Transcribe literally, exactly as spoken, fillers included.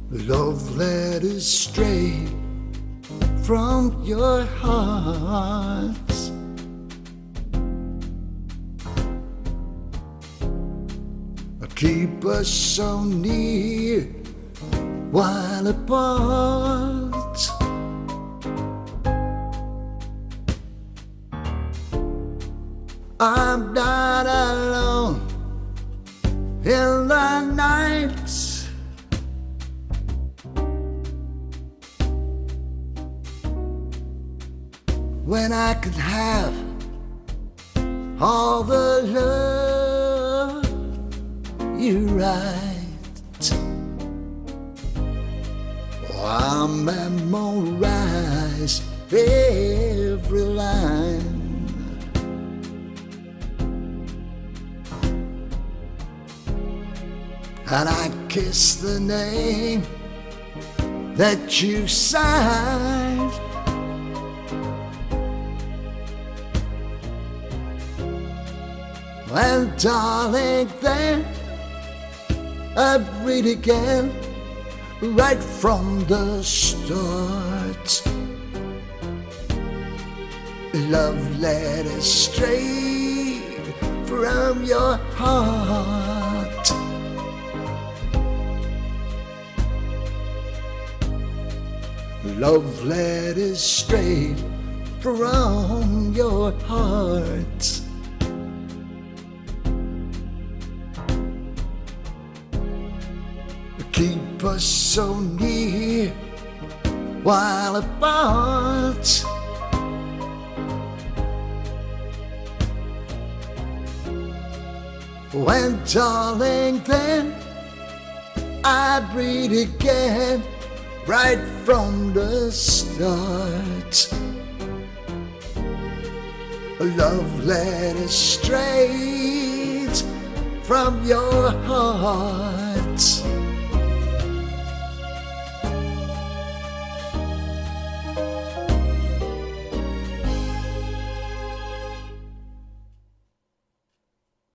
Love letters straight from your heart. Keep us so near while apart. I'm not alone in the night. When I could have all the love you write. Oh, I memorize every line. And I kiss the name that you signed. And darling, then I'd read again right from the start. Love letters straight from your heart. Love letters straight from your heart. Keep us so near while apart. When, darling, then I'd read again right from the start. A love letter straight from your heart.